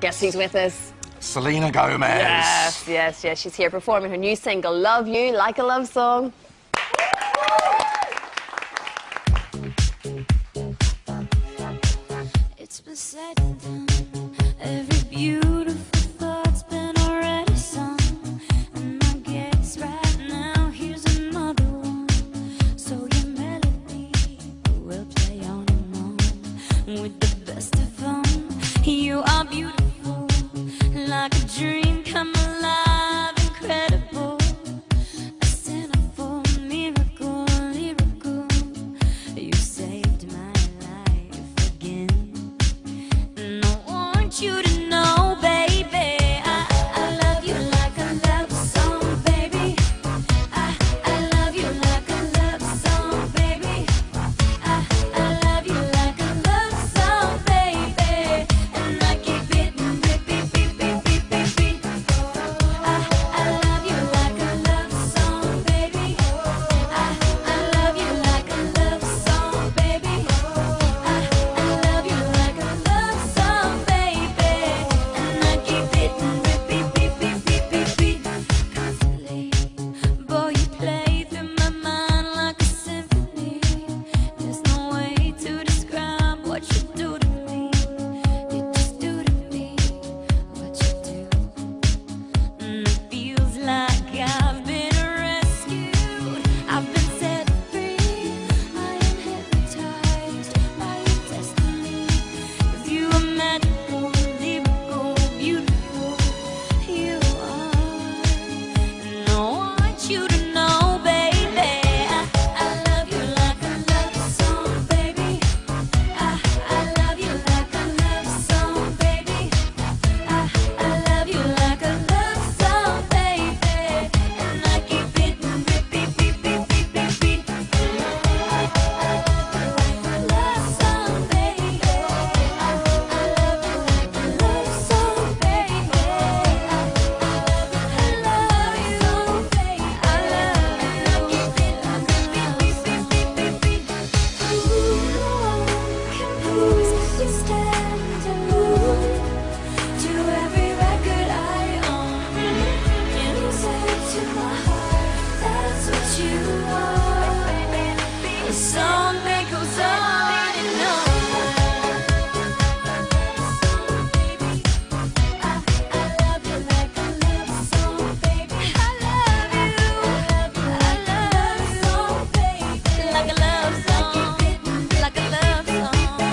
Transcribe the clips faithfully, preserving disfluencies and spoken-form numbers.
Guess who's with us? Selena Gomez. Yes, yes, yes. She's here performing her new single, Love You Like a Love Song. It's been said and done. Every beautiful thought's been already sung. And I guess right now here's another one. So your melody will play on and on with the best of fun. You are beautiful, like a dream come alive, incredible. A sinful miracle, lyrical. You saved my life again. And I want you to know, baby, I, I love you like a love song, baby. I, I love you like a love song, baby. I, I love you like a love song, baby. And I keep it beep, beep, beep, beep, beep, beep, beep. I, I love you like a love song, baby. I, I love you like a love song, baby. I, I love you like a love song, baby. And I keep it beep, beep, beep, beep, beep, beep, beep. Constantly, boy, you play through my mind like a symphony. There's no way to describe what you do to me. You just do to me what you do. And it feels like I've been rescued. I've been set free. I am hypnotized by your destiny. 'Cause you are magical, lyrical, beautiful. You are. And I want you to know, baby, I, I love you like a love song, baby. I, I love you like a love song, baby. I, I love you like a love song, baby. And I keep it beep, beep, beep, beep, beep, beep, beep. I, I love you like a love song, baby. I, I love you like a love song, baby. I, I love you, baby. I love you. And I keep it beep, beep, beep, beep, beep, beep, beep. Ooh, no one can please you stand alone. To every record I own, music to my heart, that's what you are. A song that goes on and on. I, I love you like a love song, baby. I love you, I love you, song, baby. Like a love song, like a love song.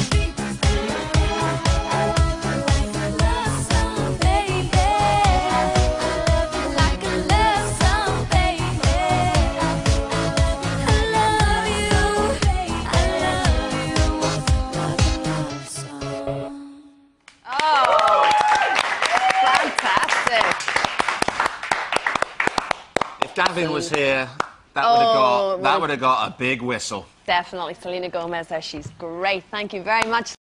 Oh, fantastic. If Gavin was here, that would have Oh, got that well- would have got a big whistle. Definitely. Selena Gomez there. She's great. Thank you very much.